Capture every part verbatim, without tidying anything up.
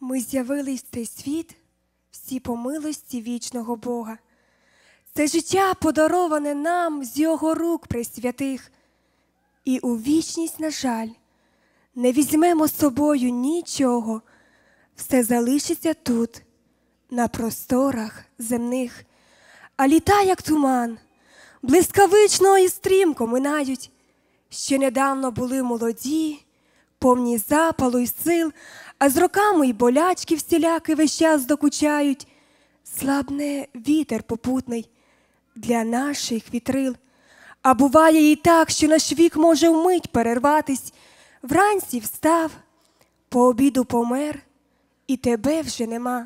Ми з'явились в цей світ всі по милості вічного Бога. Це життя подароване нам з Його рук пресвятих. І у вічність, на жаль, не візьмемо з собою нічого. Все залишиться тут, на просторах земних. А літа, як туман, блискавично і стрімко минають. Ще недавно були молоді, повні запалу й сил, а з роками й болячки всіляки весь час докучають. Слабне вітер попутний для наших вітрил. А буває і так, що наш вік може вмить перерватись. Вранці встав, по обіду помер, і тебе вже нема.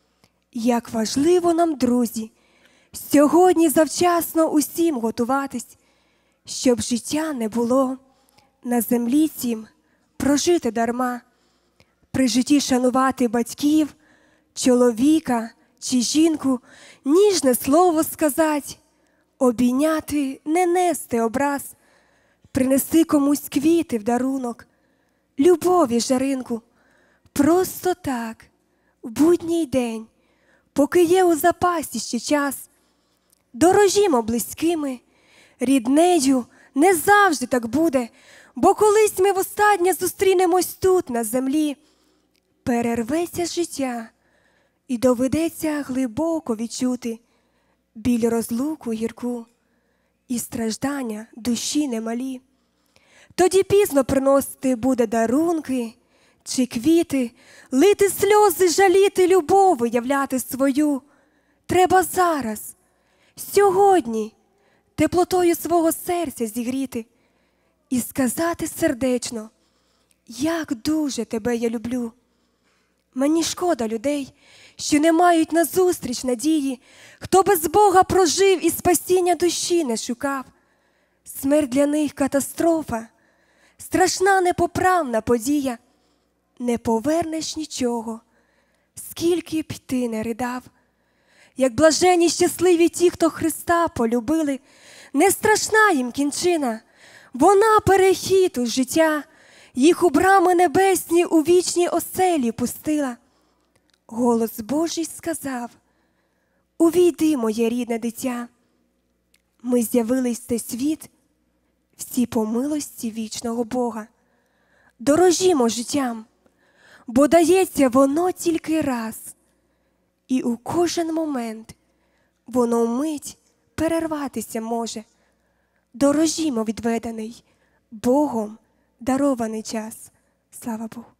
Як важливо нам, друзі, сьогодні завчасно усім готуватись, щоб життя не було на землі цім прожити дарма. При житті шанувати батьків, чоловіка чи жінку, ніжне слово сказать, обійняти, не нести образ, принести комусь квіти в дарунок, любові жаринку, просто так, в будній день, поки є у запасі ще час. Дорожімо близькими, ріднею, не завжди так буде, бо колись ми востаннє зустрінемось тут, на землі. Перерветься життя, і доведеться глибоко відчути біль розлуку гірку і страждання душі немалі. Тоді пізно приносити буде дарунки чи квіти, лити сльози, жаліти любов, виявляти свою. Треба зараз, сьогодні, теплотою свого серця зігріти і сказати сердечно, як дуже тебе я люблю. Мені шкода людей, що не мають назустріч надії, хто без Бога прожив і спасіння душі не шукав. Смерть для них катастрофа, страшна непоправна подія. Не повернеш нічого, скільки б ти не ридав. Як блаженні щасливі ті, хто Христа полюбили, не страшна їм кінчина, вона перехід у життя, їх у брами небесні у вічні оселі пустила. Голос Божий сказав: увійди, моє рідне дитя. Ми з'явились в цей світ всі по милості вічного Бога. Дорожімо життям, бо дається воно тільки раз, і у кожен момент воно вмить перерватися може. Дорожімо відведений Богом дарований час. Слава Богу.